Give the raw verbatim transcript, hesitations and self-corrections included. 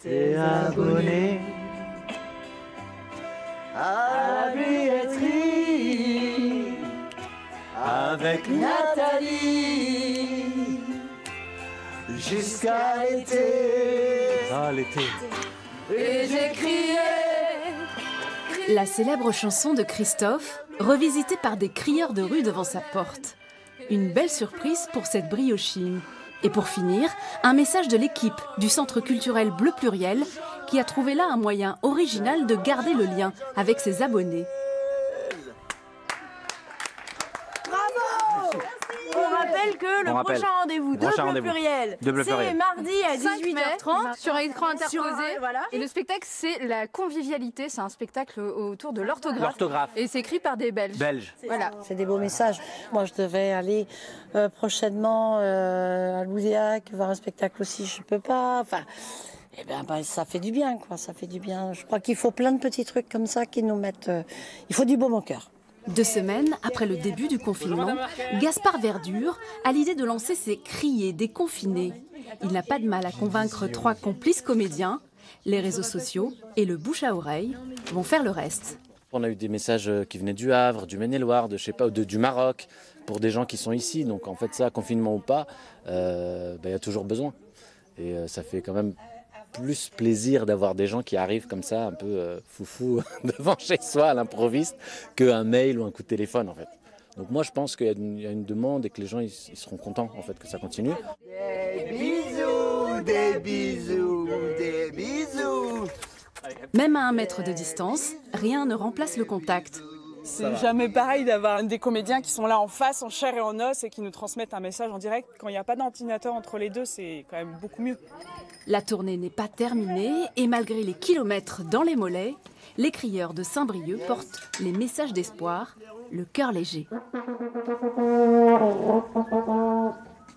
t'es abonné à la billetterie avec Nathalie jusqu'à l'été. Ah, l'été. Et j'ai crié. La célèbre chanson de Christophe, revisitée par des crieurs de rue devant sa porte. Une belle surprise pour cette briochine. Et pour finir, un message de l'équipe du Centre culturel Bleu Pluriel qui a trouvé là un moyen original de garder le lien avec ses abonnés. On rappelle que le On rappelle. prochain rendez-vous de Prochain Bleu rendez-vous. Pluriel, De Bleu c'est Pluriel. mardi à dix-huit heures trente. sur un écran interposé. Sur un- voilà. Et le spectacle, c'est la convivialité. C'est un spectacle autour de l'orthographe. L'orthographe. Et c'est écrit par des Belges. Belge. Voilà. C'est des beaux messages. Moi, je devais aller euh, prochainement euh, à Loudéac voir un spectacle aussi. Je peux pas. Enfin, eh ben, ben, ça fait du bien, quoi. Ça fait du bien. Je crois qu'il faut plein de petits trucs comme ça qui nous mettent. euh, il faut du baume au cœur. Deux semaines après le début du confinement, Gaspard Verdure a l'idée de lancer ses Criers déconfinés. Il n'a pas de mal à convaincre trois complices comédiens. Les réseaux sociaux et le bouche à oreille vont faire le reste. On a eu des messages qui venaient du Havre, du Maine-et-Loire, de, je sais pas, de, du Maroc, pour des gens qui sont ici. Donc en fait ça, confinement ou pas, euh, bah, y a toujours besoin. Et euh, ça fait quand même plus plaisir d'avoir des gens qui arrivent comme ça, un peu euh, foufou, devant chez soi à l'improviste, qu'un mail ou un coup de téléphone en fait. Donc moi je pense qu'il y a une, il y a une demande et que les gens ils, ils seront contents en fait que ça continue. Des bisous, des bisous, des bisous. Même à un mètre de distance, rien ne remplace le contact. C'est jamais pareil d'avoir des comédiens qui sont là en face, en chair et en os, et qui nous transmettent un message en direct. Quand il n'y a pas d'ordinateur entre les deux, c'est quand même beaucoup mieux. La tournée n'est pas terminée et malgré les kilomètres dans les mollets, les crieurs de Saint-Brieuc portent les messages d'espoir, le cœur léger.